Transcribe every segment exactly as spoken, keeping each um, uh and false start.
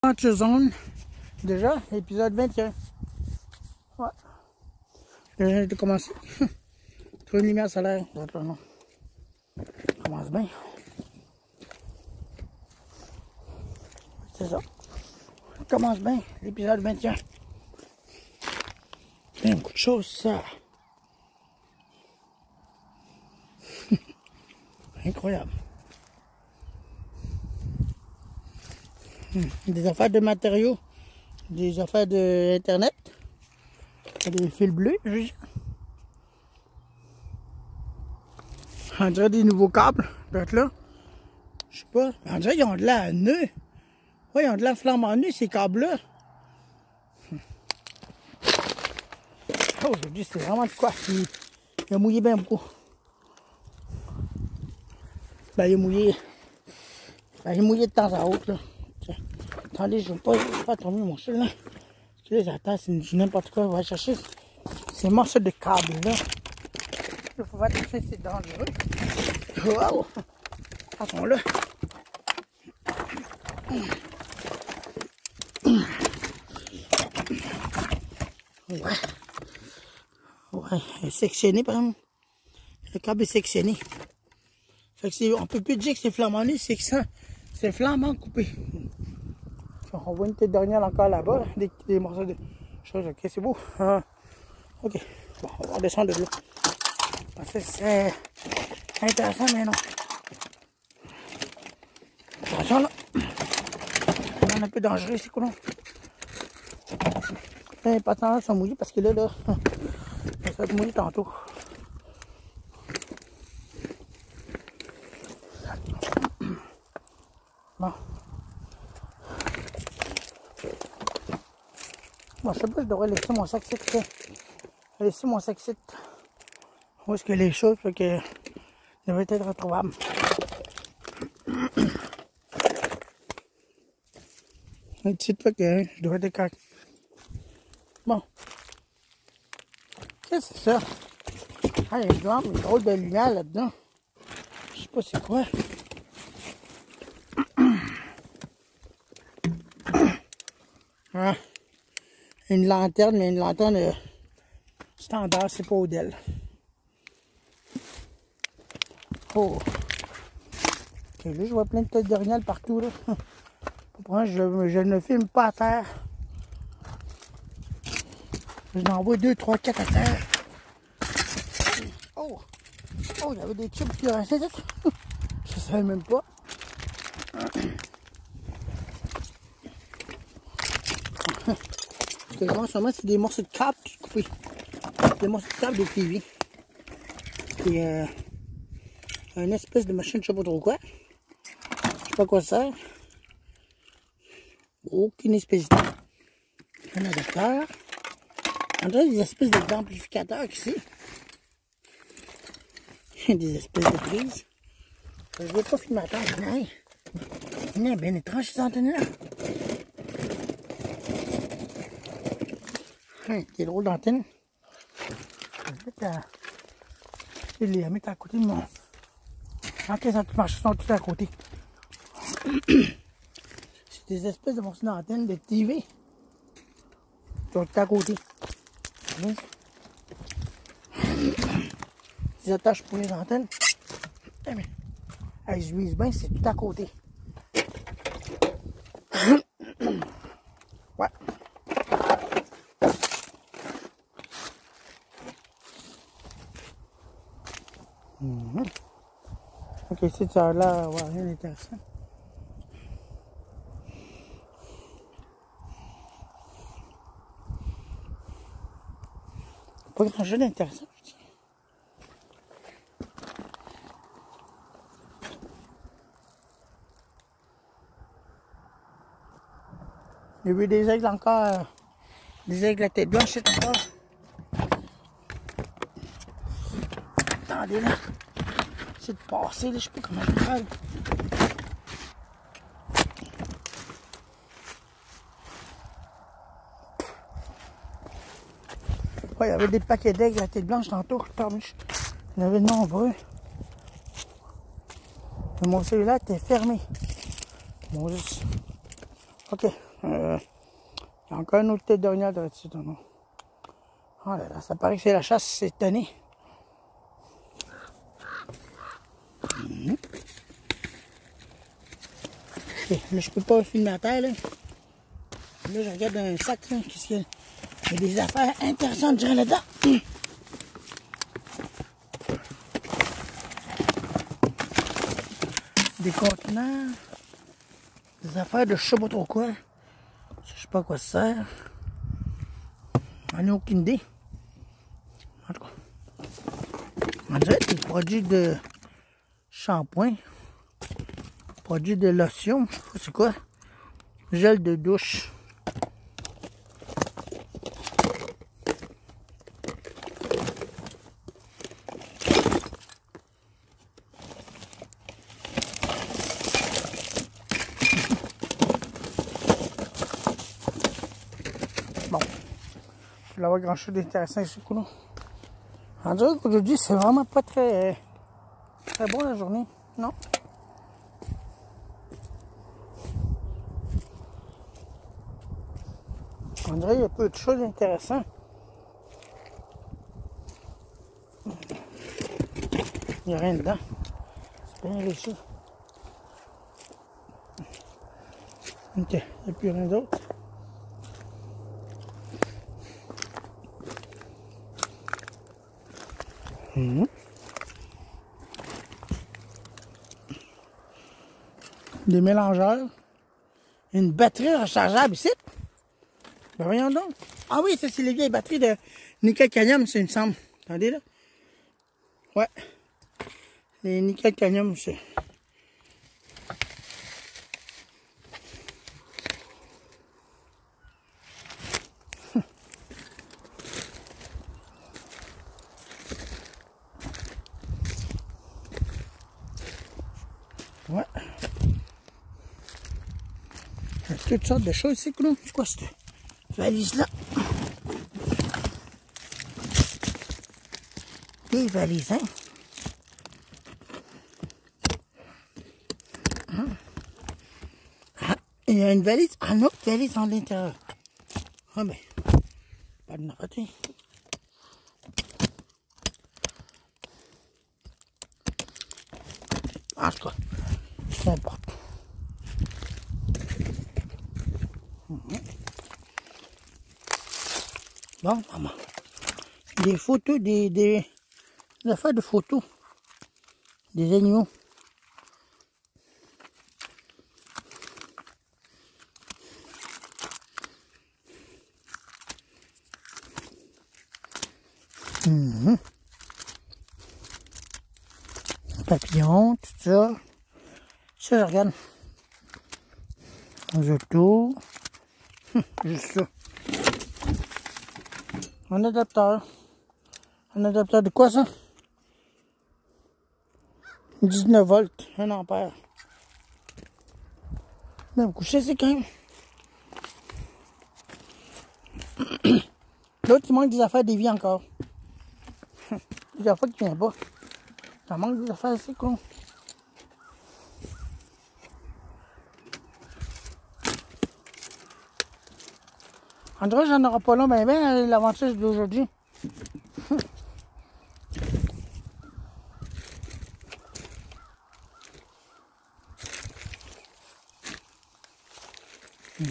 Adventure Zone, déjà, épisode vingt et un. Ouais. Déjà, j'ai commencé. Trop une lumière solaire. Non. Ça commence bien. C'est ça. Ça commence bien, l'épisode vingt et un. Il y a beaucoup de choses, ça. Incroyable. Des affaires de matériaux, des affaires d'internet, des fils bleus, je veux dire. On dirait des nouveaux câbles, peut-être là. Je sais pas. On dirait qu'ils ont de la nœud. Oui, ils ont de la flamme en nœud, ces câbles-là. Oh, aujourd'hui, c'est vraiment de quoi. Il, il a mouillé bien beaucoup. Ben, il a mouillé. Ben, il a mouillé de temps à autre, là. Tiens. Attendez, je ne veux pas, pas tomber mon chien, là. Parce que les attaques, c'est n'importe quoi. On va chercher ces morceaux de câbles, là. Il faut faire attention, c'est dangereux. Wow! Attends là. Ouais. Ouais, sectionné par exemple. Le câble est sectionné. Fait que on peut plus dire que c'est flambant, c'est que ça, c'est flambant coupé. On voit une tête d'orignal encore là-bas, des, des morceaux de choses. Ok, c'est beau. Ah, ok, bon, on va descendre de là. Parce que c'est intéressant, mais non. Attention là. On est un peu dangereux, c'est cool. Les patins sont mouillés parce que là, là, ça va être mouillé tantôt. Bon. Bon, je sais pas, je devrais laisser mon sac site. Laisser mon sac site. Où est-ce que les choses, fait que devraient être retrouvables. Un petit peu que je devrais être correct. Bon. Qu'est-ce que c'est ça? Ah, il y a une lampe, une drôle de lumière là-dedans. Je sais pas c'est quoi. Ah, une lanterne, mais une lanterne euh, standard, c'est pas Odell. Oh. Ok, là, je vois plein de têtes d'orignal partout, là. Pourquoi je, je ne filme pas à terre. Je n'en vois deux, trois, quatre à terre. Oh! Oh, il y avait des tubes qui restaient. Je savais même pas. Ce que je vois en ce moment, c'est des morceaux de câble coupés. Des morceaux de câble de T V. Et euh, une espèce de machine, je sais pas trop quoi. Je sais pas quoi ça sert. Aucune espèce de... Un adaptateur. On dirait des espèces d'amplificateurs ici. Des espèces de prises. Je ne vais pas filmer à temps. Il est bien étrange ces antennes-là. Hum, c'est drôle d'antenne. Je vais les mettre à côté de mon... En cas ça marche, sont tous à côté. C'est des espèces de morceaux d'antenne de T V. Ils sont tout à côté. Ils attachent pour les antennes. Elles jouissent bien, c'est tout à côté. Ouais. Mm-hmm. Ok, c'est ça là, ouais, rien d'intéressant. Pas grand chose d'intéressant. Il y a eu des aigles encore, euh, des aigles à tête blanche, c'est encore. Attendez là, c'est de passer là, je sais pas comment je vais faire. Ouais, il y avait des paquets d'aigles à tête blanche tantôt, il y en avait de nombreux. Mais mon celui-là était fermé. Bon, juste... Ok, Euh, il y a encore une autre tête d'orignal de dessus. Non? Oh là là, ça paraît que c'est la chasse cette année. Mmh. Okay, là, je peux pas filmer à terre. Là, là je regarde un sac. Qu'est-ce qu'il y a? Il y a des affaires intéressantes déjà là-dedans. Mmh. Des contenants. Des affaires de je sais pas trop quoi. Je sais pas à quoi ça sert. J'en ai aucune idée. En tout cas. On dirait des produits de shampoing. Produits de lotion. Je sais pas c'est quoi. Gel de douche. Bon. Je vais avoir grand chose d'intéressant ici, coulon. On dirait qu'aujourd'hui, c'est vraiment pas très, très bon la journée. Non? On dirait qu'il y a peu de choses intéressantes. Il n'y a rien dedans. C'est bien réussi. Ok, il n'y a plus rien d'autre. Mmh. Des mélangeurs. Une batterie rechargeable ici. Ben voyons donc. Ah oui, ça c'est les vieilles batteries de nickel-cadmium, ça il me semble. Attendez là. Ouais. Les nickel-cadmium, c'est. Ouais. Il y a toutes sortes de choses ici, coulon. C'est quoi cette valise-là? Des valises, hein? Ah, il y a une valise, ah, une autre valise en l'intérieur. Ah ben, pas de n'importe quoi. En tout cas, peu importe. Bon, maman. Des photos, des, des, des affaires de photos. Des animaux. Mmh. Papillons, tout ça. Ça, je regarde. Les autos. Juste ça. Un adapteur. Un adapteur de quoi ça? dix-neuf volts, un ampère. Mais vous couchez, c'est quand même. L'autre, il manque des affaires des vies encore. Des affaires qui viennent pas. Ça manque des affaires, c'est con. En tout cas, j'en aurai pas là, mais ben, l'avantage d'aujourd'hui. Mmh.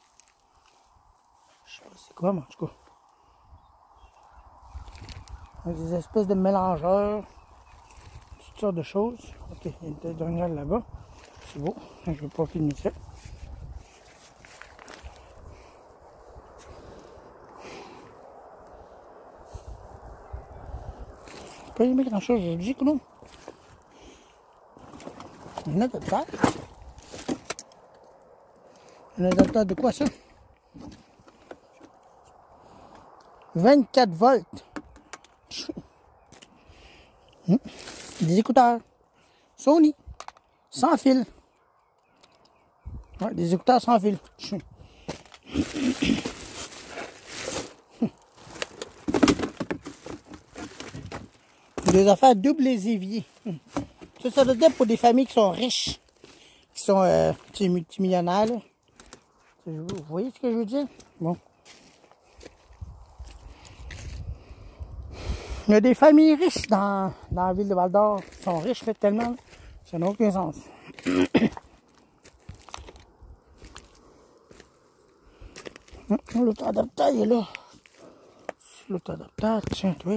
Je sais pas c'est quoi, mais en tout cas. Des espèces de mélangeurs. Toutes sortes de choses. Ok, il y a une tête d'orignal là-bas. C'est beau. Je ne vais pas filmer ça. Pas aimé grand chose aujourd'hui, non? Un adapteur. Un adapteur de quoi ça? vingt-quatre volts. Des écouteurs. Sony. Sans fil. Ouais, des écouteurs sans fil. Des affaires double les éviers. Ça, ça doit être pour des familles qui sont riches. Qui sont euh, multimillionnaires. Là. Vous voyez ce que je veux dire? Bon. Il y a des familles riches dans, dans la ville de Val-d'Or. Ils sont riches là, tellement, ça n'a aucun sens. L'auto-adaptateur, il est là. L'auto-adaptateur, tiens, toi.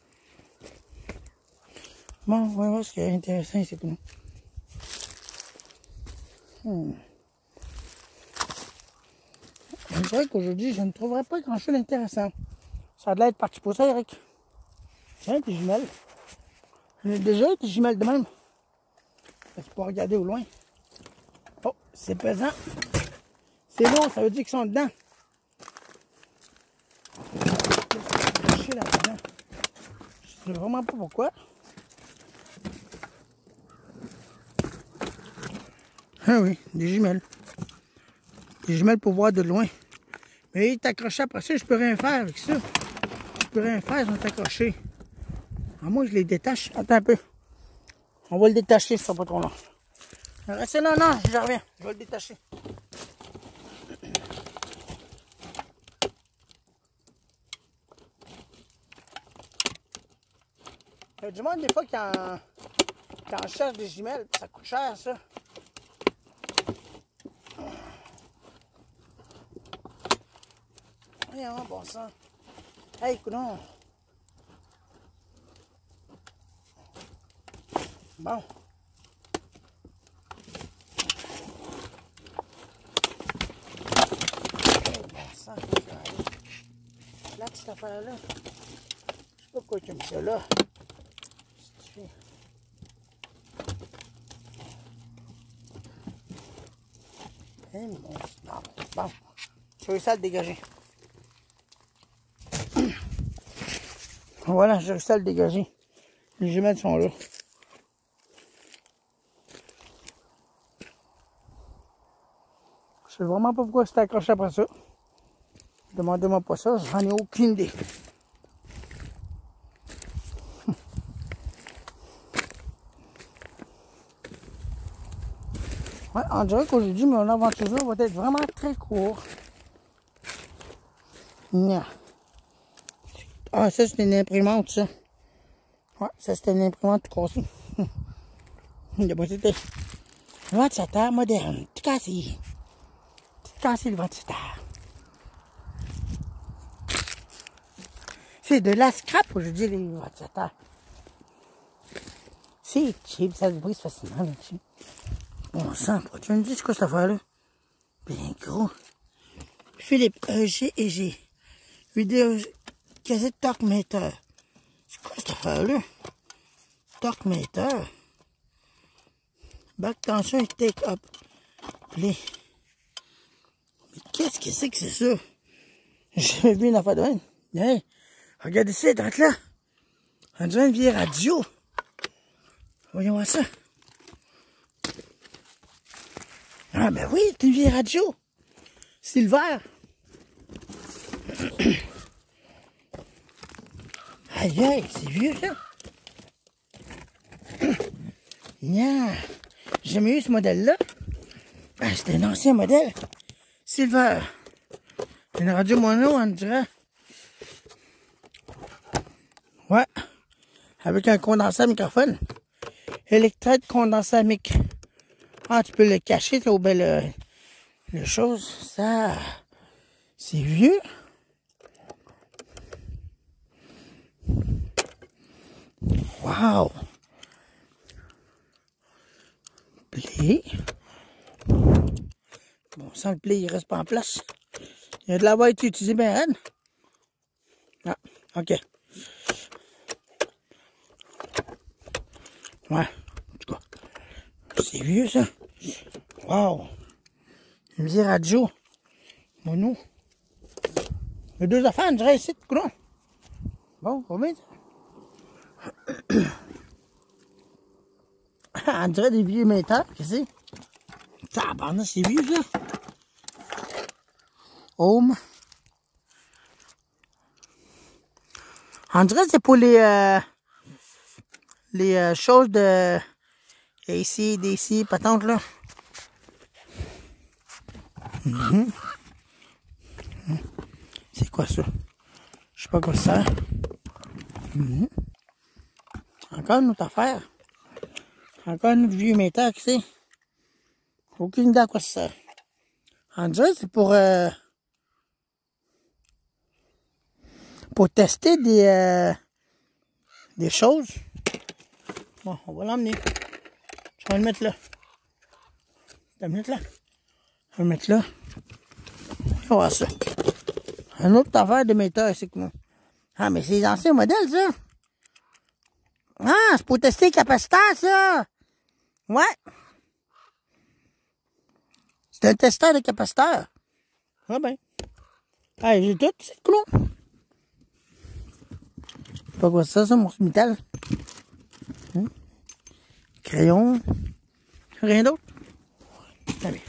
Bon, on va voir ce qui est intéressant ici pour nous. Hmm. Je dirais qu'aujourd'hui, je ne trouverais pas grand-chose d'intéressant. Ça a de l'air parti pour ça, Eric. Tiens, tes jumelles. J'en ai déjà des jumelles de même. Tu peux regarder au loin. Oh, c'est pesant. C'est lourd, ça veut dire qu'ils sont dedans. Je sais là-dedans. Je sais vraiment pas pourquoi. Ah oui, des jumelles. Des jumelles pour voir de loin. Mais il est accroché après ça, je peux rien faire avec ça. Je peux rien faire, ils sont accrochés. Ah, moi, je les détache. Attends un peu. On va le détacher, ça sera pas trop long. Restez là, non, je reviens. Je vais le détacher. Il y a du monde, des fois, qui en, qui en cherche des jumelles. Ça coûte cher, ça. Voyons, bon sang. Hey, coudonc. Bon. Bon sang, là, cette affaire-là. Je sais pas pourquoi tu me ça là. Hey, mon... Non. Bon. J'ai réussi à le dégager. Voilà, j'ai réussi à le dégager. Les jumelles sont là. Je sais vraiment pas pourquoi c'était accroché après ça. Demandez-moi pas ça, j'en ai aucune idée. Ouais, on dirait qu'aujourd'hui, mon aventure va être vraiment très court. Non. Ah, ça, c'est une imprimante, ça. Ouais, ça, c'était une imprimante tout cassée. D'abord, c'était le ventilateur moderne. Tout cassé. Tout cassé, le ventilateur. C'est de la scrap, aujourd'hui, les ventilateurs. C'est cheap, ça se brise facilement là-dessus. Bon sang, tu me dis c'est quoi cette affaire-là? Bien gros. Philippe, euh, G et G. Vidéo cassette torque meter. C'est quoi cette affaire-là? Torque meter. Back tension et take up. Play. Mais qu'est-ce que c'est que c'est ça? J'ai jamais vu une affaire de même. Hey, regardez ça, d'être là. On dirait une vieille radio. Voyons voir ça. Ah ben oui, c'est une vieille radio. Silver. Aïe aïe, c'est vieux ça. Yeah. J'ai jamais eu ce modèle-là. Ben, c'était un ancien modèle. Silver. Une radio mono, on dirait. Ouais. Avec un condensat microphone. Électrode condensat mic. Ah, tu peux le cacher, ça, ou bien le, le chose. Ça, c'est vieux. Wow. Play. Bon, sans le play, il reste pas en place. Il y a de l'avoir été utilisé bien raide. Ah, ok. Ouais, en tout cas. C'est vieux, ça. Wow. Une vieille radio. Mono. Il y a deux affaires, on dirait ici, courant. Bon, on va mettre. On dirait des vieux métaux, qu'est-ce que c'est? Tabarnak, c'est vieux, ça. Home. On dirait que c'est pour les, euh, les euh, choses de A C, D C, patente, là. Mm-hmm. quoi ça? Je sais pas quoi ça sert. Mmh. Encore une autre affaire. Encore un autre vieux métal qui c'est. Aucune idée à quoi ça sert. En dirait c'est pour euh, pour tester des euh, des choses. Bon, on va l'emmener. Je vais le mettre là. Je vais le mettre là. Je vais le mettre là. On va voir ça. Un autre affaire de métal, c'est que moi. Ah, mais c'est les anciens modèles, ça. Ah, c'est pour tester les capaciteurs, ça. Ouais. C'est un testeur de capaciteur. Ah ben. Ah, j'ai tout, c'est clou. Je sais pas quoi c'est ça, ça, mon métal. Hum. Crayon. Rien d'autre. Allez.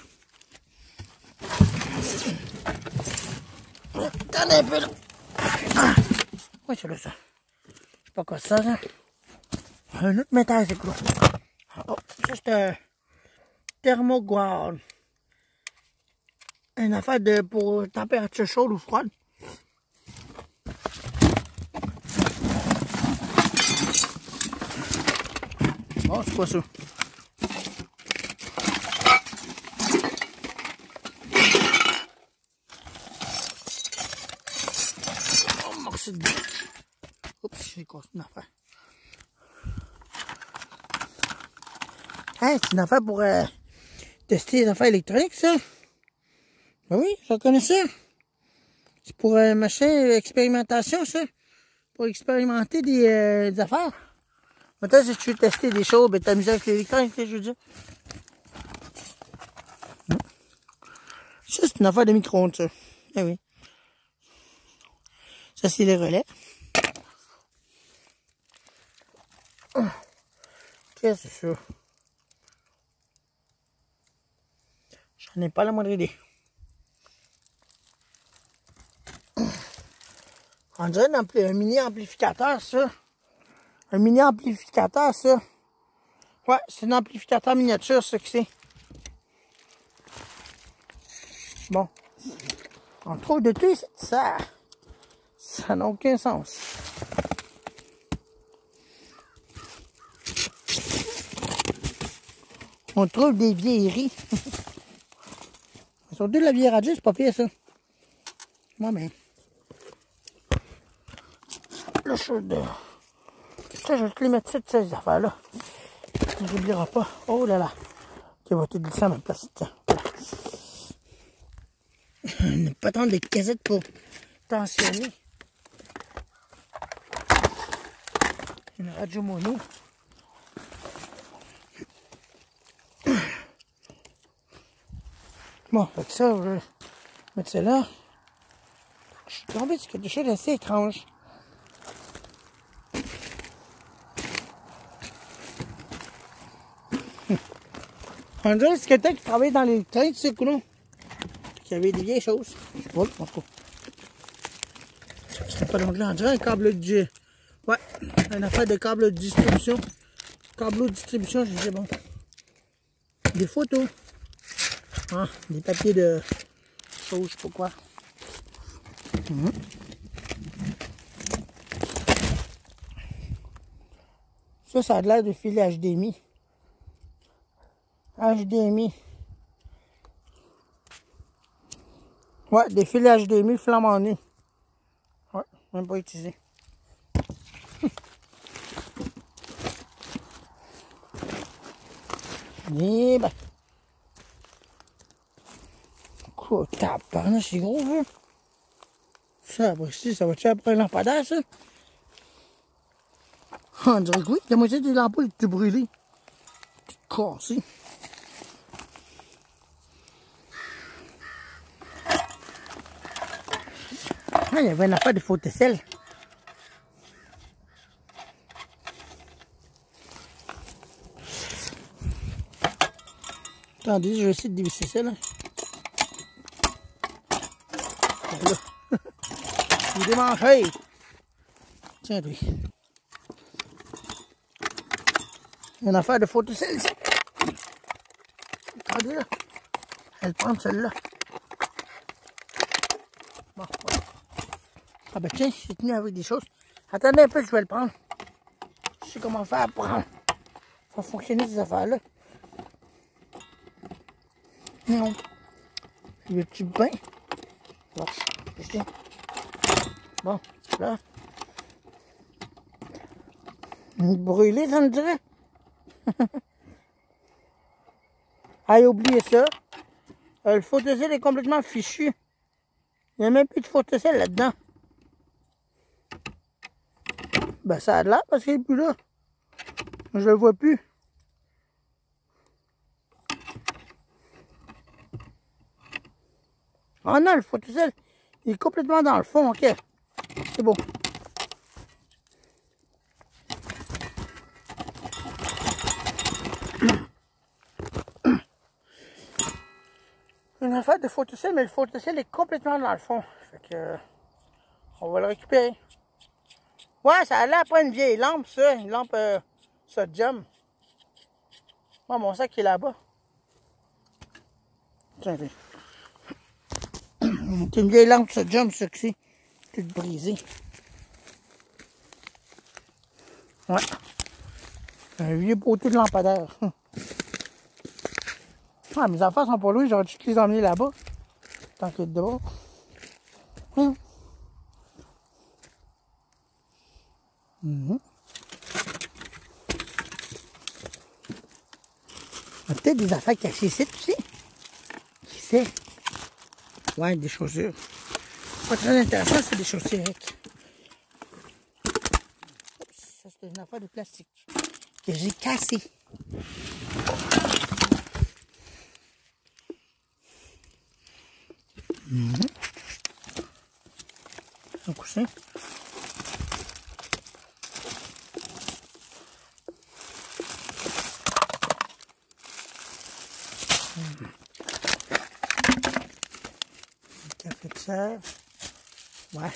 Attendez un peu là. Ah. Oui, c'est là ça. Je sais pas quoi c'est ça, ça. Un autre métal, c'est clou. Oh, ça c'est un thermoguard. Une affaire de pour température chaude ou froide. Bon, c'est quoi ça? Oh, morceau de bois. Oups, j'ai cassé une affaire. Hey, c'est une affaire pour euh, tester les affaires électroniques, ça. Ben oui, je connais ça. C'est pour un euh, machin expérimentation, ça. Pour expérimenter des, euh, des affaires. Maintenant, si tu veux tester des choses, ben t'amuser avec l'électronique, je veux dire. Ça, c'est une affaire de micro-ondes, ça. Eh oui. Ça, c'est les relais. Qu'est-ce que c'est ça? J'en ai pas la moindre idée. On dirait un, un mini-amplificateur, ça. Un mini-amplificateur, ça. Ouais, c'est un amplificateur miniature, ça que c'est. Bon. On trouve de tout, ça. Ça n'a aucun sens. On trouve des vieilleries. Surtout de la vieille radio, c'est pas pire, ça. Moi, mais. Là, je suis de. Ça, je vais te les mettre toutes ces affaires-là. J'oublierai pas. Oh là là. Tu vas tout glisser à ma place. Tiens. Voilà. Pas tant de casettes pour tensionner. Une radio mono. Bon, avec ça, je vais mettre ça là. Je suis tombé sur quelque chose d'assez étrange. On dirait que c'est quelqu'un qui travaille dans l'électronique, tu sais, coulon. Qui avait des vieilles choses. Oh, en tout cas. C'était pas l'onglet, on dirait un câble de. Ouais, une affaire de câble de distribution. Câble de distribution, je disais bon. Des photos. Ah, des papiers de choses, je sais pas quoi. Mmh. Ça, ça a l'air de fil H D M I. H D M I. Ouais, des fils H D M I flamant nus. Ouais, même pas utilisé. Et ben. Quoi, tabarnak, c'est gros, hein? Ça, après, si, ça va-tu après un lampadaire, ça? On dirait que oui, la moitié des lampes étaient brûlées. Cassé. Ah, il y avait une affaire de photocell. Attendez, je vais essayer de dévisser ça, là. Là. Il démange, hey! Tiens, lui. Une affaire de photocell, ici. Attendez, là. Elle prend celle-là. Bon, voilà. Ah ben tiens, c'est tenu avec des choses. Attendez un peu, je vais le prendre. Je sais comment faire pour faire fonctionner ces affaires-là. Non. Veux-tu bien? Bon, bon, là. Brûlé, ça me dirait. Allez, oubliez ça. Euh, le photocell est complètement fichu. Il n'y a même plus de photocell là-dedans. Ben, ça a de l'air parce qu'il n'est plus là. Je le vois plus. Oh non, le photocell, il est complètement dans le fond, ok. C'est bon. Une affaire de photocell, mais le photocell est complètement dans le fond. Fait que, on va le récupérer. Ouais, ça a l'air pas une vieille lampe, ça. Une lampe euh, sodium. Moi, mon sac est là-bas. Tiens, c'est une vieille lampe sodium, ça que c'est. Toute brisée. Ouais. Un vieux poteau de lampadaire. Ah, mes affaires sont pas loin, j'aurais dû les emmener là-bas. Tant que de bord. Hum. Mmh. Il y a peut-être des affaires cachées ici, tu sais. Qui sait? Ouais, des chaussures. Pas très intéressant, c'est des chaussures. Ça, c'est une affaire de plastique que j'ai cassée. Mmh. Un coussin. Mmh. Un café de sève. Ouais.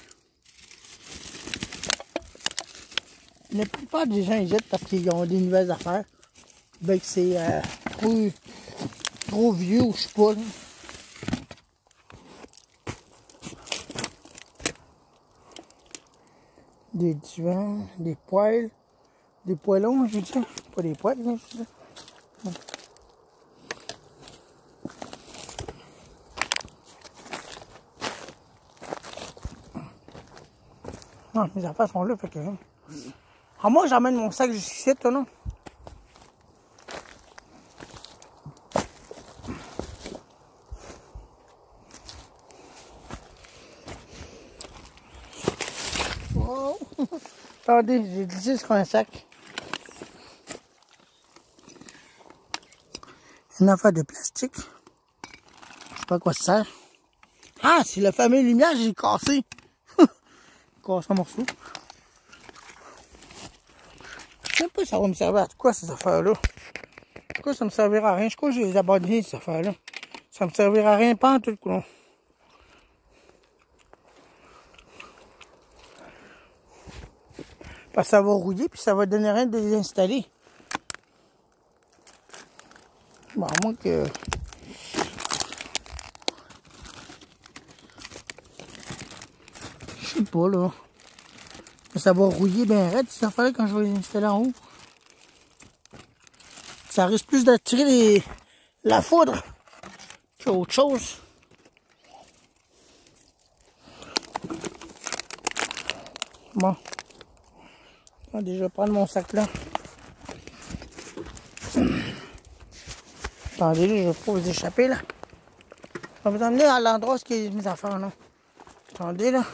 La plupart des gens ils jettent parce qu'ils ont des nouvelles affaires. Ben que c'est euh, trop, trop vieux ou je sais pas. Là. Des divans, des poêles, des poêlons, je veux dire. Pas des poêles, mais je veux dire. Bon. Non, mes affaires sont là, fait que... Ah, moi, j'emmène mon sac jusqu'ici, toi, non? Oh. Attendez, j'ai glissé sur un sac. Une affaire de plastique. Je sais pas à quoi ça sert. Ah, c'est le fameux lumière, j'ai cassé. Cassé un morceau. Je sais pas ça va me servir à quoi ces affaires-là. Pourquoi ça me servira à rien? Je crois que j'ai les abandonné ces affaires-là. Ça me servira à rien, pas en tout le coup. Parce que ça va rouiller puis ça va donner rien de les installer. Bon, à moins que... Je sais pas, là. Ça va rouiller bien raide, ces affaires-là, quand je vais les installer en haut. Ça risque plus d'attirer les... la foudre qu'autre chose. Bon. Attendez, je vais prendre mon sac là. Attendez, là, je vais pas vous échapper là. Je vais vous emmener à l'endroit où il y a mes affaires là. Attendez là.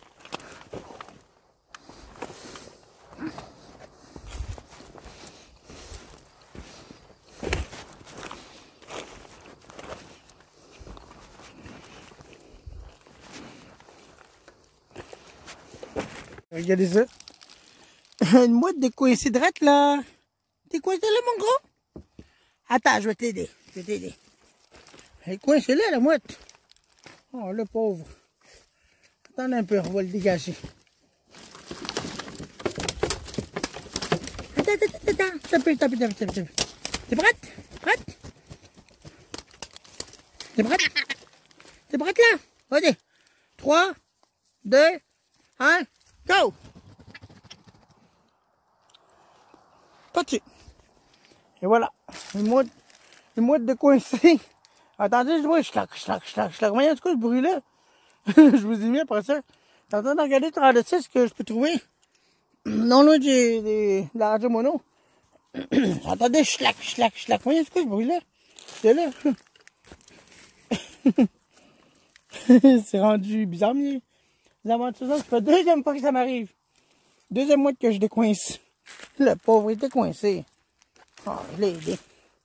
Regardez ça. Une mouette de coincée drette là. T'es coincé là mon gros? Attends, je vais t'aider. Je vais t'aider. Elle est coincée là la mouette. Oh le pauvre. Attends un peu, on va le dégager. Attends, attends, attends, attends. T'as peu, t'as peu, t'as peu, t'as peu. T'es prête? Prête? T'es prête? T'es prête là? Vas-y. trois, deux, Hein? Go! Parti. Et voilà. Le mode, le mode de coincer. Attendez, je vois, je claque, je claque, je claque, je claque. Voyez, en tout cas, ce bruit-là. Je vous ai mis après ça. T'es en train de regarder travers de ça ce que je peux trouver. Non loin du, du, de la radio mono. Attendez, je claque, je claque, je claque. Voyez, en tout cas, ce bruit-là. C'est là. C'est rendu bizarre, mais les aventures, ça fait la deuxième fois que ça m'arrive. Deuxième mois que je décoince. Le pauvre était coincé. Oh, je l'ai aidé.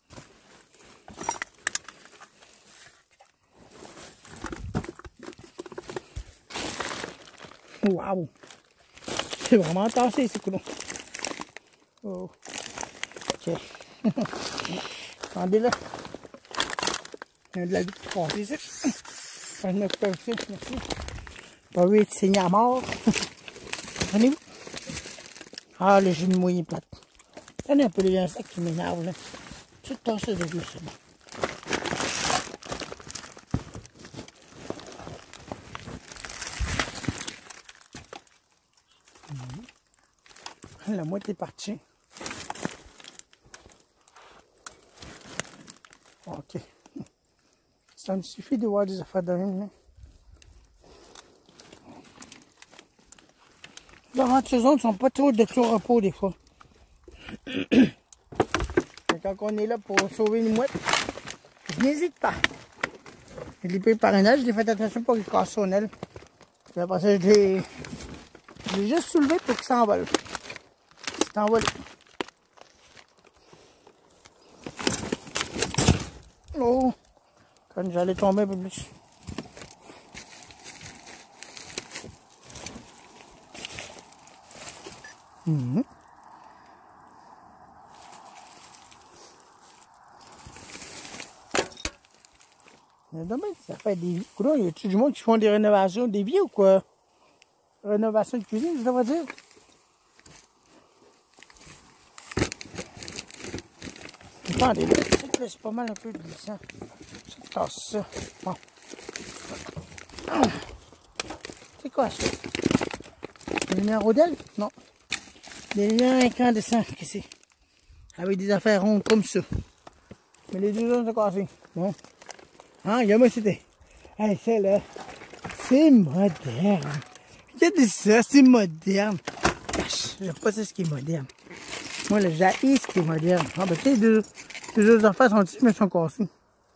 Waouh! C'est vraiment tassé, ces coulons. Oh. Ok. Attendez là. Il y a de la vie qui passe ici. Je me fais aussi, merci. Pas vu être saigné à mort. Prenez-vous. Ah, le jus de mouillé plate. Prenez un peu les insectes qui m'énervent là. Tout tassé de glisse. La moitié est partie. Ok. Ça me suffit de voir des affaires de même. Les aventures ne sont pas trop de tout repos des fois. Quand on est là pour sauver une mouette, je n'hésite pas. Je l'ai pris par un aile, je l'ai fait attention pour qu'il casse son aile. Puis après ça, je l'ai, je l'ai juste soulevé pour qu'il s'envole. Il s'est envolé. Oh! Quand j'allais tomber un peu plus. Mm-hmm. Mais dommage, ça fait des vies. Coudonc, y a-tu du monde qui font des rénovations des vies ou quoi? Rénovation de cuisine, je devrais dire. Attendez, là, c'est pas mal un peu glissant. Je casse ça. Bon. C'est quoi ça? Des lumières Rodel? Non. Des lumières incandescentes, qu'est-ce que c'est? Avec des affaires rondes comme ça. Mais les deux autres sont cassés. Bon. Ah, il y a moi c'était. Hey, ça là. C'est moderne. Regardez ça, c'est moderne. Je sais pas ce qui est moderne. Moi, le jaillit, ce qui est moderne. Ah, ben, tu sais, les deux, les deux affaires sont ici, mais elles sont cassées.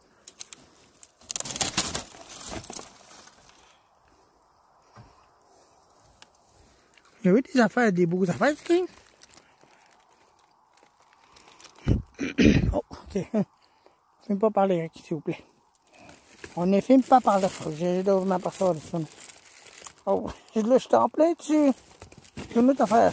Il y avait des affaires, des beaux affaires, tu sais. Oh, ok. Je ne pas parler, s'il vous plaît. On ne filme pas par là. J'ai de m'apercevoir de ça. Oh, là, je suis en plein dessus. J'ai une autre affaire.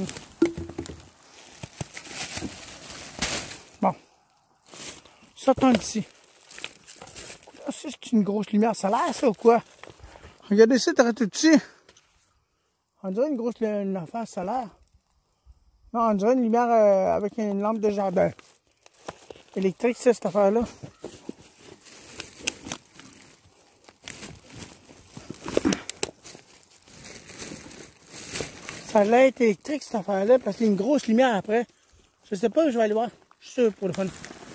Bon. Sortons d'ici. C'est une grosse lumière solaire, ça, ou quoi? Regardez ça, t'arrêtes tout dessus. On dirait une grosse une affaire solaire. Non, on dirait une lumière euh, avec une lampe de jardin. Électrique, ça, cette affaire-là. Ça a l'air électrique, cette affaire-là, parce qu'il y a une grosse lumière après. Je sais pas, je vais aller voir. Je suis sûr pour le fun.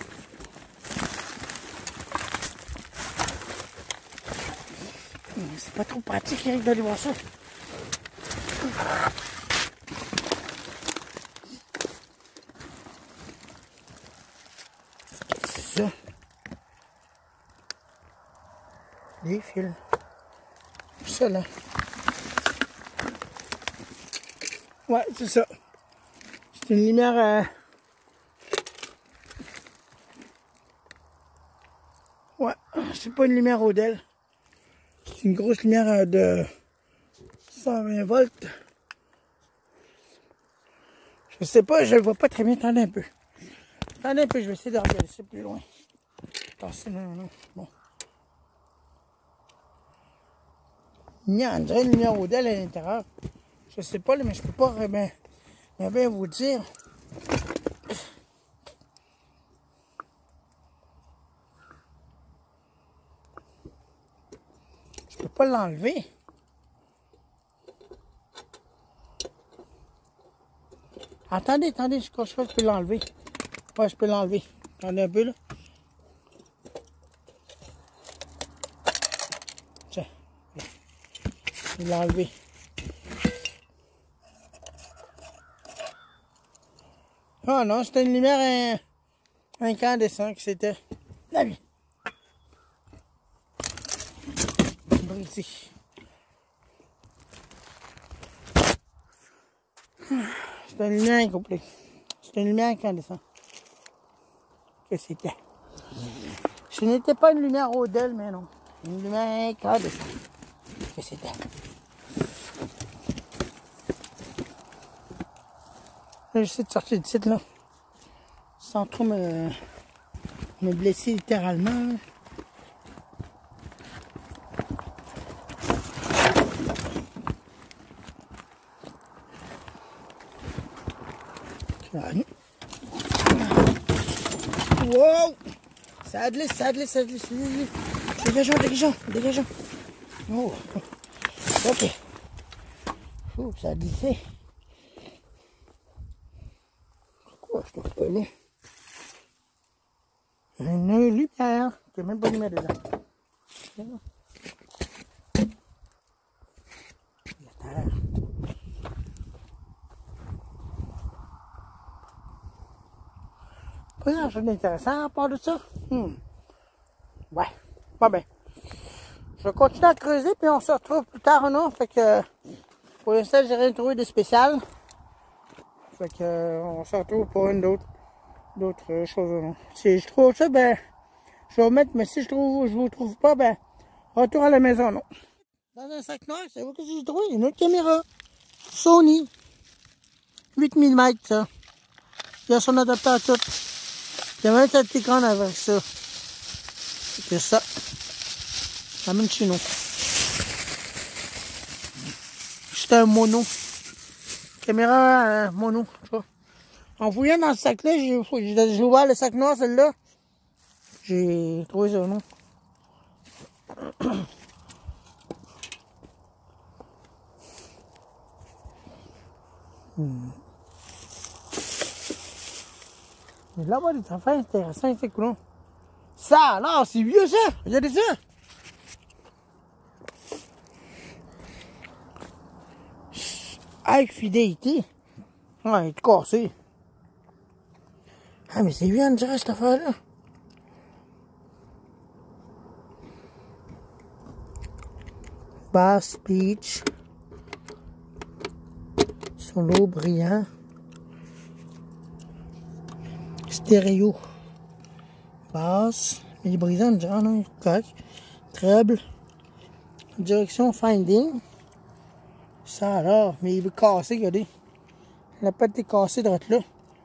C'est pas trop pratique, Eric, d'aller voir ça. C'est ça. Des fils. Ça, là. Ouais, c'est ça. C'est une lumière... Euh... Ouais, c'est pas une lumière Rodel. C'est une grosse lumière euh, de cent vingt volts. Je sais pas, je le vois pas très bien. Attendez un peu. Attendez un peu, je vais essayer de regarder ça plus loin. Attention, non, non, bon. Il y a une lumière Rodel à l'intérieur. Je sais pas, mais je peux pas bien, bien, bien vous dire. Je peux pas l'enlever. Attendez, attendez, je crois que je peux l'enlever. Ouais, je peux l'enlever. Attendez un peu, là. Tiens. Je vais l'enlever. Ah non, c'était une lumière incandescente que c'était. Allez. Brisé. C'était une lumière incomplète. C'était une lumière incandescente. Que c'était. Ce n'était pas une lumière Odell, mais non. Une lumière incandescente. Que c'était. Là, j'essaie de sortir du site, là. Sans trop me, me blesser littéralement. Wow! Ça glisse, ça glisse, ça glisse. Dégageons, dégageons, dégageons. Oh. Ok. Oh, ça a glissé. Quoi, je te reconnais? Une lumière. Je n'ai même pas de lumière dedans. La terre. Pas grand chose d'intéressant à part de ça. Hmm. Ouais. Bon ben. Je vais continuer à creuser puis on se retrouve plus tard, non? Fait que pour l'instant, j'ai rien trouvé de spécial. Fait que on se retrouve pour une d'autres d'autres choses, non? Si je trouve ça, ben je vais remettre, mais si je trouve je vous trouve pas, ben retour à la maison, non? Dans un sac noir, c'est vous que j'ai trouvé une autre caméra. Sony. huit millimètres, ça. Il y a son adaptateur tout. Il y a même cette écran avec ça. C'est ça. Ça mène chez nous. C'est un mono. Caméra euh, mono. Ça. En fouillant dans ce sac-là, j'ai ouvert le sac noir, celle-là. J'ai trouvé ça, non? hmm. Mais là-bas, des affaires intéressantes, c'est cool. Ça, non, c'est vieux, ça. Regardez ça. Avec fidélité. Ouais, il est cassé. Ah, mais c'est vieux, on dirait, cette affaire-là. Bass, Beach. Solo, brillant. Stéréo. Basse. Il est brisant, on dirait, non? Correct. Treble. Direction Finding. Ça alors, mais il est cassé, regardez. Il n'a pas été cassé de là.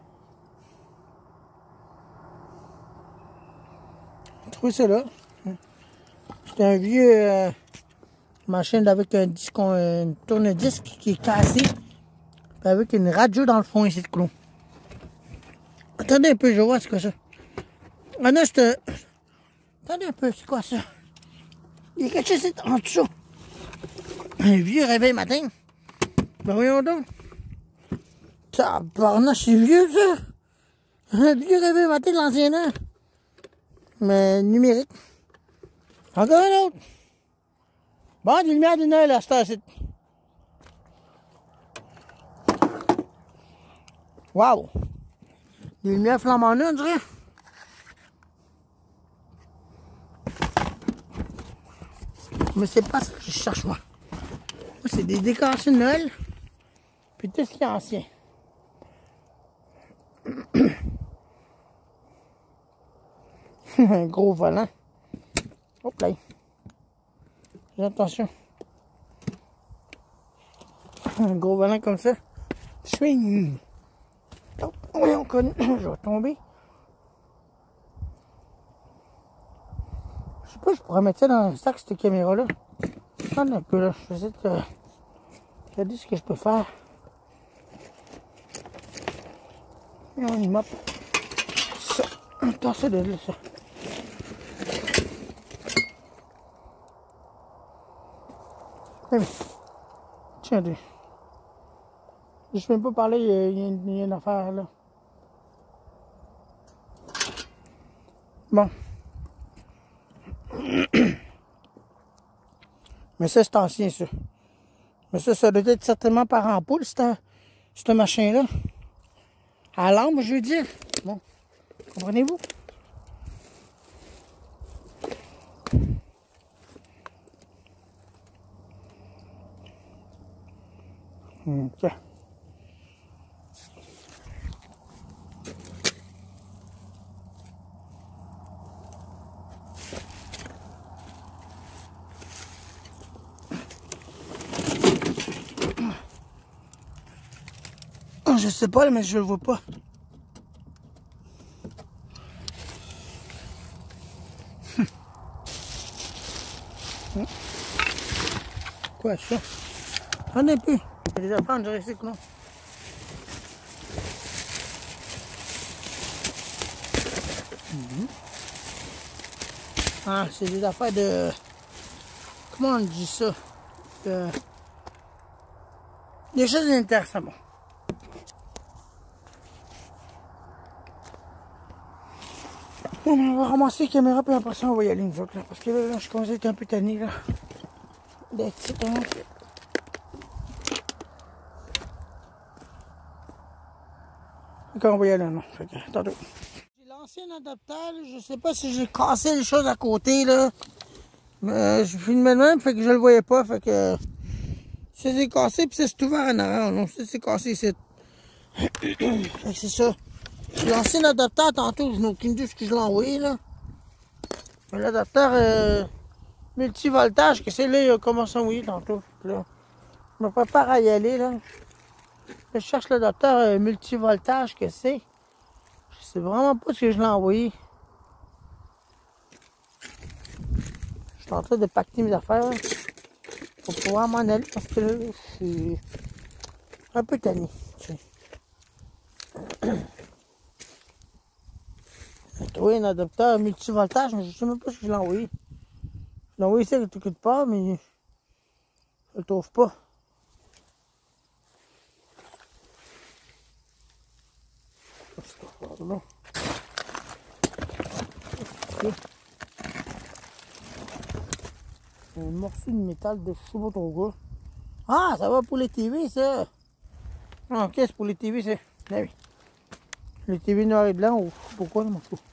J'ai trouvé ça là. C'est un vieux euh, machine avec un disque, un tourne-disque qui est cassé. Puis avec une radio dans le fond ici de clou. Attendez un peu, je vois c'est quoi ça. Ah non, je te. Attendez un peu, c'est quoi ça? Il y a quelque chose en dessous. Un vieux réveil matin. Ben voyons donc. Tabarnak, c'est vieux ça. Un vieux réveil matin de l'ancien an. Mais numérique. Encore un autre. Bon, des lumières d'une heure là, c'est wow. Des lumières flambant neuves, on dirait. Mais c'est pas ça que je cherche, moi. Moi, c'est des décorations de Noël. Puis tout ce qui est ancien. Un gros volant. Hop là. Fais attention. Un gros volant comme ça. Swing. Oh, oui, on connaît. Je vais tomber. Je sais pas, je pourrais mettre ça dans un sac, cette caméra-là. Attends un peu là. Je vais essayer de regarder ce que je peux faire. Et on y mop. Ça. Attends, ça de là, ça. Tiens, deux. Je ne peux pas parler, il y, a, il, y a, il y a une affaire là. Bon. Mais ça, c'est ancien, ça. Mais ça, ça doit être certainement par ampoule, ce machin-là. À lampe, je veux dire. Bon. Comprenez-vous? OK. Je sais pas, mais je le vois pas. Quoi ça? J'en ai plus. Je vais les apprendre, je sais que non. Mm-hmm. Ah, c'est des affaires de... Comment on dit ça? De... Des choses intéressantes. Bon. Bon, on va ramasser la caméra, puis après ça, on va y aller nous autres, là. Parce que là, là je commence à être un peu tanné, là. D'être ici, hein. Quand on va y aller, non. Fait que, tantôt. J'ai lancé un adaptateur, là. Je sais pas si j'ai cassé les choses à côté, là. Mais je filmais de même, fait que je le voyais pas, fait que... Ça s'est cassé, puis ça s'est ouvert en arrière, non. Ça s'est cassé ici. Fait que c'est ça. J'ai lancé un adaptateur tantôt, je n'ai aucune idée de ce que je l'ai envoyé, là. L'adapteur euh, multivoltage, que c'est là, il a commencé à mouiller tantôt. Là, je me prépare à y aller, là. Je cherche l'adapteur euh, multivoltage, que c'est. Je sais vraiment pas ce que je l'ai envoyé. Je suis en train de pacter mes affaires, là, pour pouvoir m'en aller, parce que là, je suis un peu tanné. J'ai trouvé un adapteur multivoltage, mais je sais même pas ce que je l'ai envoyé. Je l'ai envoyé ici quelque part, mais je le trouve pas. Là. Un morceau de métal de je sais pas trop quoi. Ah, ça va pour les T V, ça. Ah, ok, c'est pour les T V, c'est. Ah oui. Les T V noir et blanc, ou pourquoi, je m'en fous.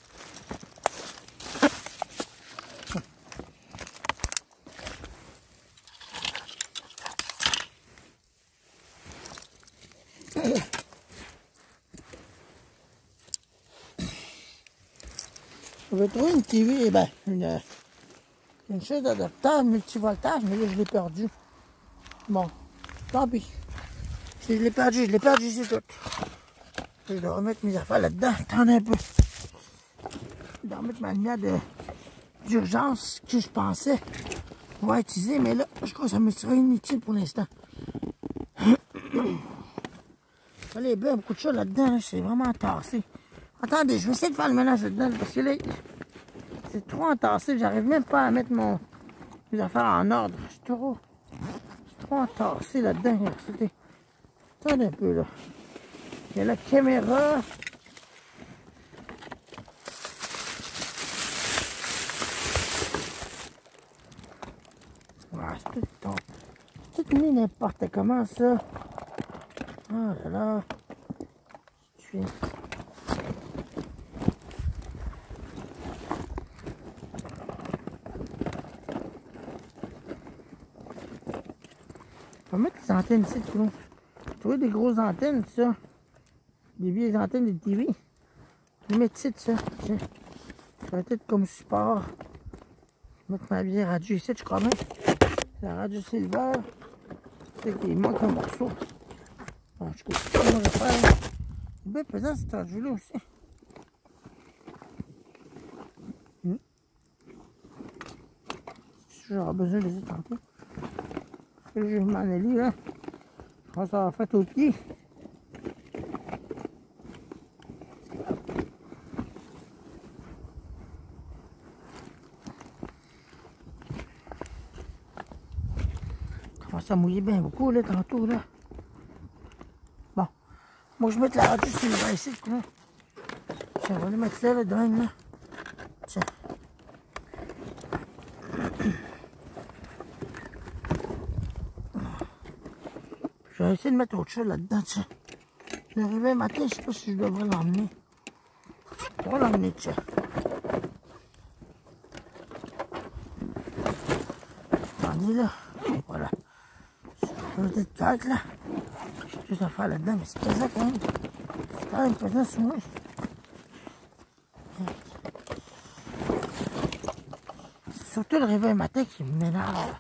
Je vais trouver une T V, ben, une, une chaise d'adapteur multivoltage, mais là, je l'ai perdu. Bon, tant pis. Si je l'ai perdu, je l'ai perdu, c'est tout. Je dois remettre mes affaires là-dedans. Attendez un peu. Je dois remettre ma lumière d'urgence que je pensais pouvoir utiliser, mais là, je crois que ça me serait inutile pour l'instant. Allez, ben, beaucoup de choses là-dedans, là, c'est vraiment entassé. Attendez, je vais essayer de faire le ménage là-dedans, parce que là, c'est trop entassé, j'arrive même pas à mettre mon, mes affaires en ordre. C'est trop, c'est trop entassé là-dedans. Attendez un peu, là. Il y a la caméra. Ouais, c'est tout, tout mis n'importe comment, ça. Oh là là. Je suis... On va mettre les antennes ici, tu vois. Tu vois des grosses antennes, ça. Des vieilles antennes de T V. Je vais mettre ici, ça. Ça va être comme support. Je vais mettre ma vieille radio ici, je crois même. La radio Silver. C'est qu'il manque un morceau. Bon, je coupe pas mon affaire. C'est bien pesant cette radio-là aussi. Hmm. J'aurai besoin de les tantôt. Je vais m'en aller là. Je pense que ça va faire au pied. Ça commence à mouiller bien beaucoup là tantôt là. Moi, je vais mettre la radio sur le bas ici, quoi. Tiens, on va aller mettre là, là, dedans, là. Tiens. Je vais essayer de mettre autre chose là-dedans, tiens. Le réveil matin, je sais pas si je devrais l'emmener. On va l'emmener, tiens. Attendez, là. Voilà. Je vais peut-être quatre, là. J'ai juste à faire là-dedans, mais c'est pesant quand même. C'est quand même pesant sur moi. C'est surtout le réveil matin qui m'énerve.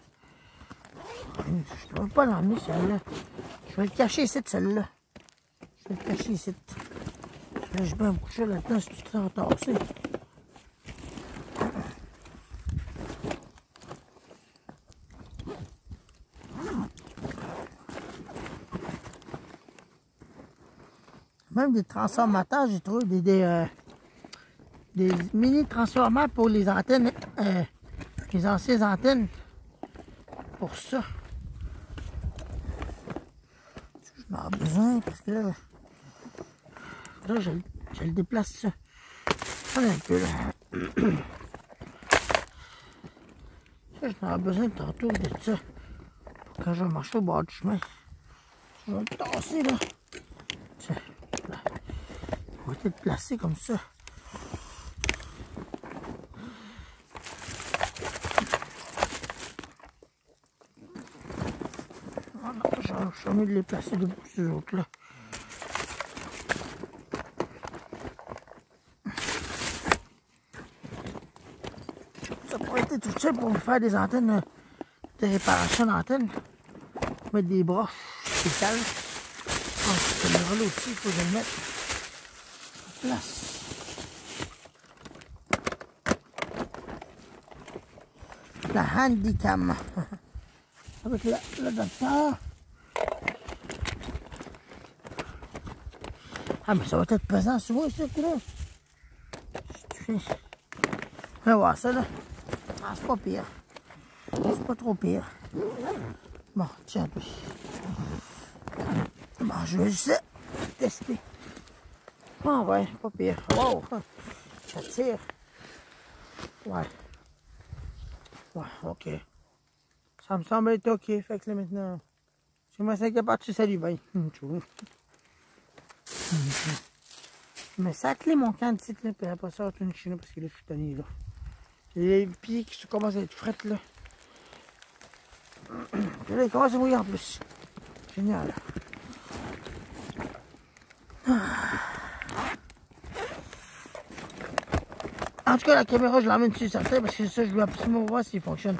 Je ne devrais pas l'emmener, celle-là. Je vais le cacher ici, celle-là. Je vais le cacher ici. Là, je vais me coucher là-dedans, c'est tout entassé. Même des transformateurs, j'ai trouvé des, des, euh, des mini transformateurs pour les antennes, euh, les anciennes antennes. Pour ça. Je m'en ai besoin parce que là, là je, je le déplace ça. Voilà un peu là. Ça, je m'en ai besoin tantôt de ça. Quand je vais marcher au bord du chemin. Je vais le tasser là. Tiens, là. On va être placé comme ça. Je suis mieux de les placer debout ces autres là. Ça pourrait être tout ça pour faire des antennes de réparation d'antennes. Mettre des bras spéciales. Oh, ce caméra-là aussi, il faut que je le mette en place. La handicam. Avec l'adapteur. Ah, mais ça va être pesant sur moi, ça, là. On va voir ça, là. Ah, c'est pas pire. C'est pas trop pire. Bon, tiens, puis. Bon, je vais juste tester. Ah, ouais, pas pire. Wow! Ça tire. Ouais. Ouais, ok. Ça me semble être ok. Fait que là, maintenant, c'est moi ça qui est parti. Salut, bye. Je me saclé mon camp de titre, là, puis après ça, retourner chez nous parce que là, je suis tanné, là. Les pieds qui commencent à être frettes, là. Puis là, ils commencent à mouiller en plus. Génial. En tout cas, la caméra, je l'emmène dessus, certain, parce que ça, je veux absolument voir s'il fonctionne.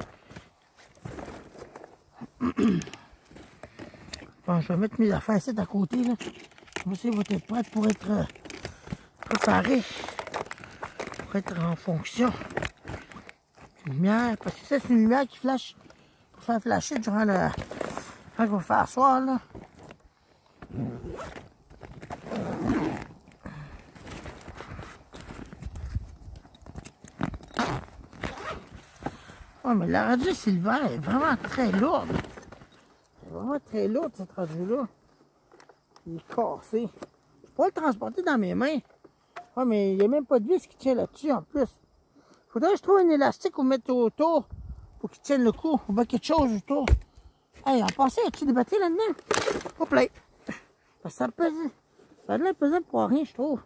Bon, je vais mettre mes affaires ici à côté, là. Comme ça, ils vont être prêts pour être euh, préparés. Pour être en fonction. Une lumière, parce que ça, c'est une lumière qui flash. Pour faire flasher durant le. Quand je vais faire soir, là. Oh, mais la radio Silver est vraiment très lourde. Elle est vraiment très lourde, cette radio-là. Il est cassé. Je pourrais le transporter dans mes mains. Ouais, mais il n'y a même pas de vis qui tient là-dessus en plus. Faudrait que je trouve un élastique pour mettre autour pour qu'il tienne le coup. Ou bien quelque chose autour. Hey, en passant, y a-t-il des batteries là-dedans? Hop là. Parce que ça pèse. Ça a l'air pesant pour rien, je trouve.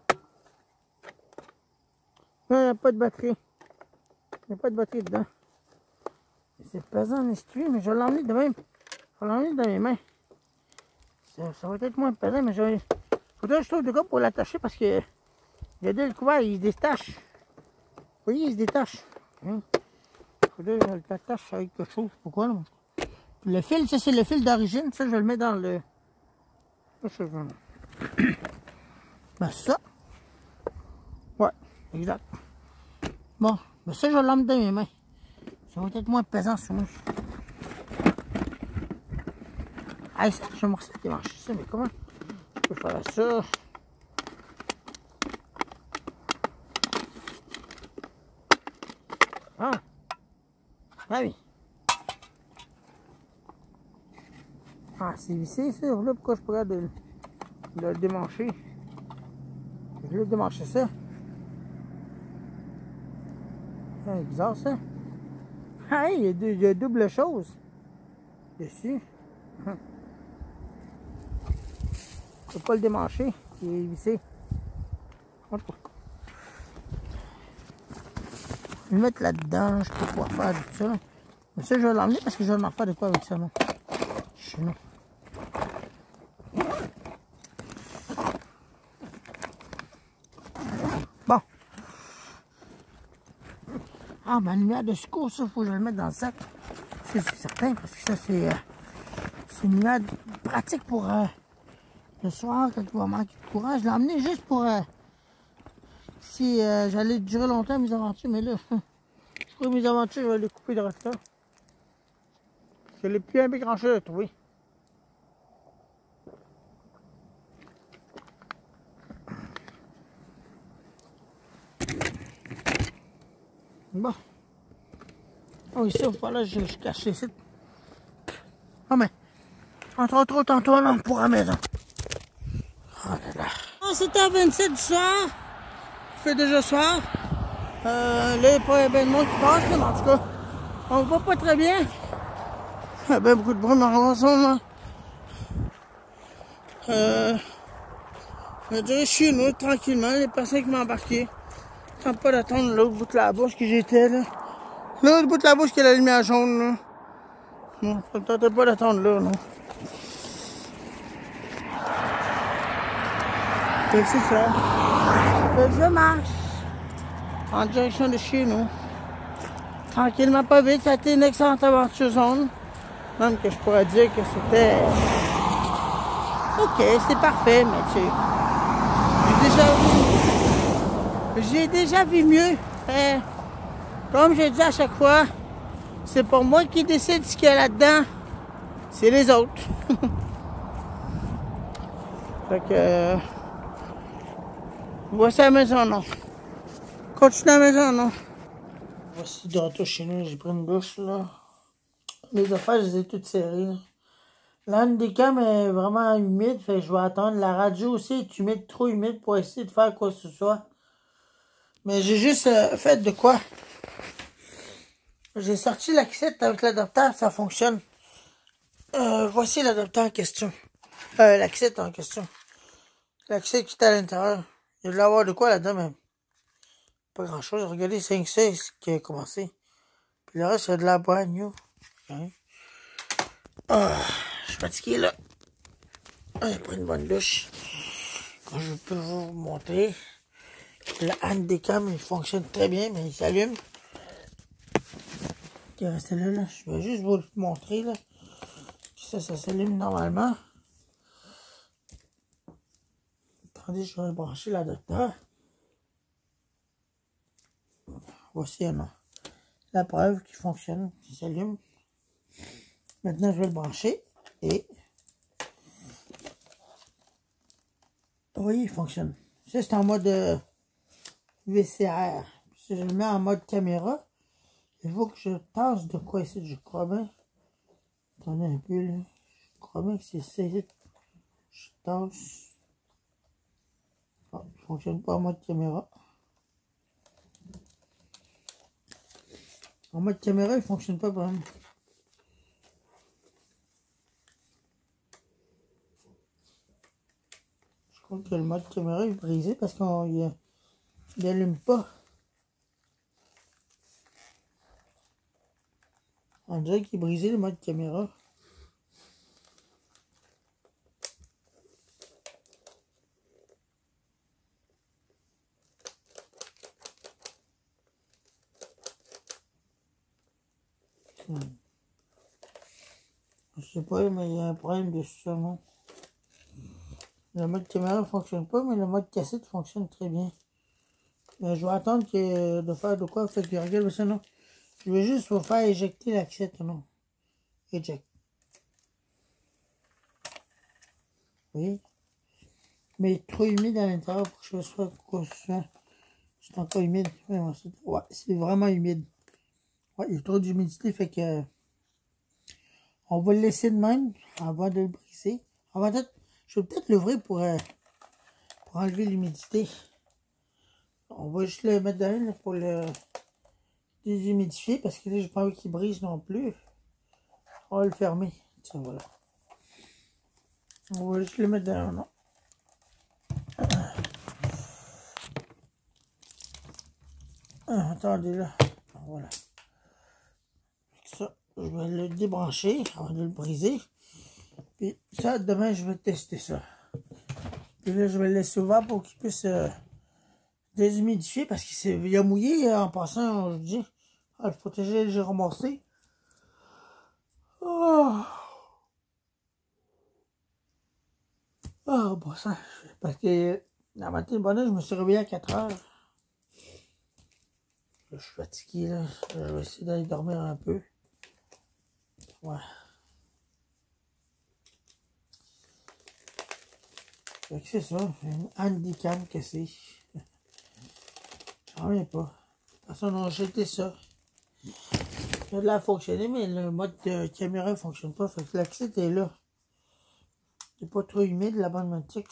Non, il n'y a pas de batterie. Il n'y a pas de batterie dedans. C'est pesant en essuie, mais je vais l'emmener de même. Je vais l'emmener dans mes mains. Ça, ça va être moins pesant, mais je vais... Faudrait que je trouve de gars pour l'attacher parce que il y a deux le couvert, il se détache. Vous voyez, il se détache. Hein? Faudrait que je l'attache avec quelque chose. Pourquoi là? Le fil, ça c'est le fil d'origine. Ça, je le mets dans le... Ça, ben ça. Ouais, exact. Bon, ben ça, je l'emmène dans mes mains. Ça va être moins pesant sur moi. Ah, ça, je vais me démarcher ça, mais comment je peux faire ça? Ah, ah oui. Ah, c'est vissé ça, là, pourquoi je pourrais de... de le démancher. Je vais démancher ça. C'est bizarre ça. Ah, il y a, deux, il y a double chose dessus. Je ne peux pas le démancher. Il est vissé. Je vais le mettre là-dedans. Je peux pas faire tout ça. Mais ça, je vais l'emmener parce que je vais m'en faire de quoi avec ça, non? Chez nous. Bon. Ah, ma lumière de secours, ça, il faut que je le mette dans le sac. C'est certain, parce que ça, c'est euh, une lumière pratique pour euh, le soir, quand il va manquer de courage. Je l'ai emmené juste pour... Euh, si euh, j'allais durer longtemps mes aventures, mais là, je crois que mes aventures, je vais les couper de reste là. Je n'ai plus un peu grand chose à trouver. Bon. Oh, ici, voilà, je, je cache ici. Ah, mais, entre autres, tantôt, là, pour la maison. Oh là là. Oh, c'était à vingt-sept du soir. Il fait déjà soir. Euh, là, il n'y a pas bien de monde qui passe, mais en tout cas, on ne va pas très bien. Il y a bien beaucoup de brume en rançon, là. Euh, je dirais chez nous, tranquillement, les personnes qui m'ont embarqué. Je ne tente pas d'attendre l'autre bout de la bouche que j'étais, là. L'autre bout de la bouche qui a la lumière jaune, là. Non, ça ne tentait pas d'attendre là, non. Fait que c'est ça. Fait que je marche en direction de chez nous. Tranquillement, pas vite. Ça a été une excellente aventure zone. Même que je pourrais dire que c'était... Ok, c'est parfait, mais tu sais... J'ai déjà vu... J'ai déjà vu mieux. Et, comme je dis à chaque fois, c'est pas moi qui décide ce qu'il y a là-dedans. C'est les autres. Fait que... Euh, voici la maison, non. Continue la maison, non. Voici de retour chez nous, j'ai pris une douche, là. Les affaires, je les ai toutes serrées, là. L'handicap est vraiment humide, fait que je vais attendre. La radio aussi est humide, trop humide pour essayer de faire quoi que ce soit. Mais j'ai juste euh, fait de quoi? J'ai sorti la cassette avec l'adaptateur, ça fonctionne. Euh, voici l'adaptateur en question. Euh, la cassette en question. La cassette qui est à l'intérieur. Il doit y avoir de quoi là-dedans, même. Pas grand chose. Regardez, c'est cinq seize qui a commencé. Puis le reste, c'est de la boîte, hein. Ah, je suis fatigué, là. J'ai pris une bonne douche. Je peux vous montrer. Le handicam, il fonctionne très bien, mais il s'allume. Il est resté là, là. Je vais juste vous le montrer, là. Ça, ça s'allume normalement. Attendez, je vais brancher l'adapteur. Voici un, la preuve qu'il fonctionne, qu'il s'allume. Maintenant, je vais le brancher et... Oui, il fonctionne. Ça, c'est en mode euh, V C R. Si je le mets en mode caméra, il faut que je tasse de quoi ici, je crois bien. Attendez un peu, là. Je crois bien que c'est ça ici. Je tasse. Oh, il ne fonctionne pas en mode caméra. En mode caméra, il ne fonctionne pas vraiment. Je crois que le mode caméra est brisé parce qu'il n'allume pas. On dirait qu'il est brisé le mode caméra. Hmm. Je sais pas, mais il y a un problème de ça, non? Le mode caméra ne fonctionne pas, mais le mode cassette fonctionne très bien. Mais je vais attendre que, de faire de quoi. Fait que regarde ça, non? Je vais juste vous faire éjecter la cassette, non? Éjecte. Oui. Mais trop humide à l'intérieur pour que je sois quoi ce soit. C'est encore humide. Ouais, c'est vraiment humide. Ouais, il y a trop d'humidité, fait que on va le laisser de même avant de le briser. On va peut-être Je vais peut-être l'ouvrir pour, euh, pour enlever l'humidité. On va juste le mettre dedans là, pour le déshumidifier parce que là, j'ai pas envie qu'il brise non plus. On va le fermer. Tiens, voilà. On va juste le mettre dedans, non? Ah, attendez là. Voilà. Ça, je vais le débrancher avant de le briser. Puis ça, demain, je vais tester ça. Puis là, je vais le laisser ouvert pour qu'il puisse euh, déshumidifier parce qu'il a mouillé en passant, je dis. Ah, le protégé, j'ai ramassé. Oh. Ah, bon ça. Parce que la matin, bonne je me suis réveillé à quatre heures. Là, je suis fatigué, là. Je vais essayer d'aller dormir un peu. Ouais. Fait que c'est ça, une handicam cassée. J'en reviens pas. De toute façon, on a jeté ça. Ça a l'air fonctionné, mais le mode de caméra ne fonctionne pas. Fait que l'accès est là. C'est pas trop humide, la bande magnétique.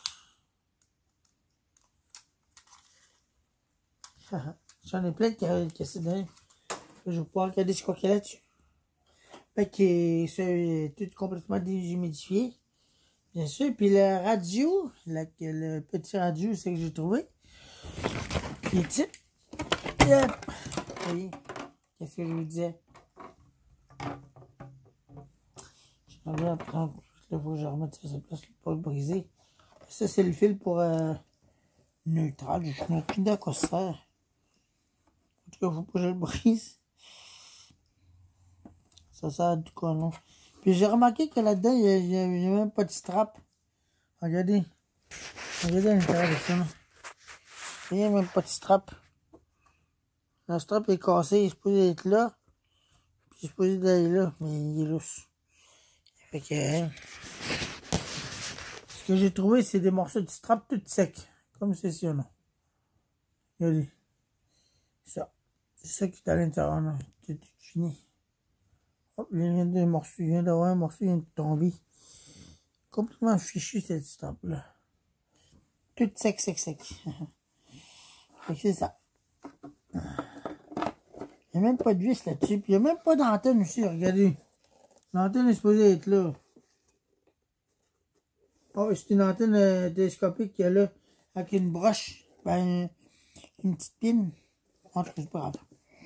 J'en ai plein de cassés dedans. Je vais pouvoir regarder ce qu'il y a là-dessus. Fait que c'est tout complètement déshumidifié. Bien sûr. Puis le radio, la, le petit radio, c'est que j'ai trouvé. Il est type. Yep. Oui. Qu'est-ce que je vous disais? Je vais prendre. Il faut que je remette ça à sa place pour le briser. Ça, c'est le fil pour euh, neutral. Je n'ai aucune idée à quoi ça sert. En tout cas, il ne faut pas que je le brise. Ça sert à tout cas, non. Puis j'ai remarqué que là-dedans, il n'y a, a, a même pas de strap. Regardez. Regardez à l'intérieur de ça. Il n'y a même pas de strap. Le strap est cassé. Il est supposé être là. Puis il est supposé d'aller là. Mais il est lousse. Fait que... Hein, ce que j'ai trouvé, c'est des morceaux de strap tout secs. Comme ceci, non. Regardez. Ça. C'est ça qui est à l'intérieur, là. C'est tout fini. Hop, il vient de morceau, il vient d'avoir un morceau, il vient de tomber. Complètement fichu cette strap là. Tout sec, sec, sec. Fait que c'est ça. Il n'y a même pas de vis là-dessus. Puis il n'y a même pas d'antenne aussi, regardez. L'antenne est supposée être là. Oh, c'est une antenne euh, télescopique qu'il y a là. Avec une broche. Ben, une petite pine. En tout cas, c'est pas grave.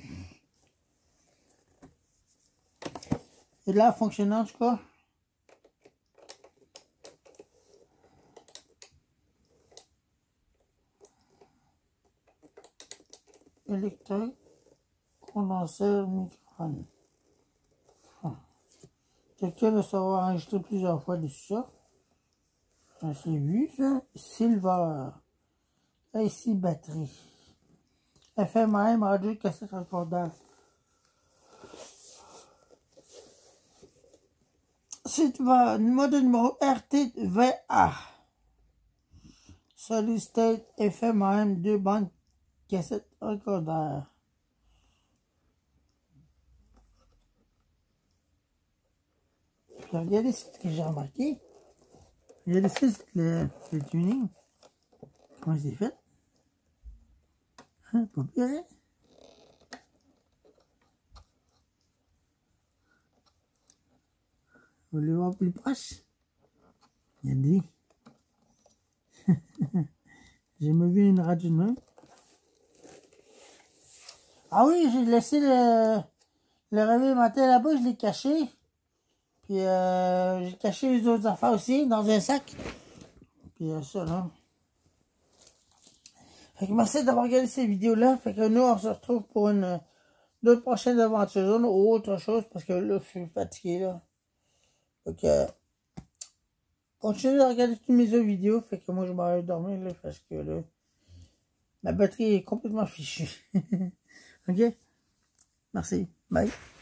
C'est de l'air fonctionnant, en tout cas. Électrique, condenseur, microphone. Hum. Quelqu'un doit savoir enregistrer plusieurs fois dessus ça. Ça c'est vu, ça. Silver. Ici, batterie. F M A M, radio, cassette, recordeur. C'est mode numéro R T V A. Solid State F M A M, deux bandes, cassette, recordeur. Puis regardez ce que j'ai remarqué. Regardez ça, c'est le, le tuning. Comment c'est fait? Hein, pas pire, hein? Vous voulez voir plus proche? Regardez. J'ai jamais vu une radio de main. Ah oui, j'ai laissé le, le réveil matin là-bas, je l'ai caché. Puis euh, j'ai caché les autres affaires aussi dans un sac. Puis euh, ça là. Fait que merci d'avoir regardé ces vidéos-là. Fait que nous, on se retrouve pour une d'autres prochaines aventures ou autre chose. Parce que là, je suis fatigué là. Fait que continuez à regarder toutes mes autres vidéos. Fait que moi, je m'en vais dormir là. Parce que là, ma batterie est complètement fichue. Ok? Merci. Bye.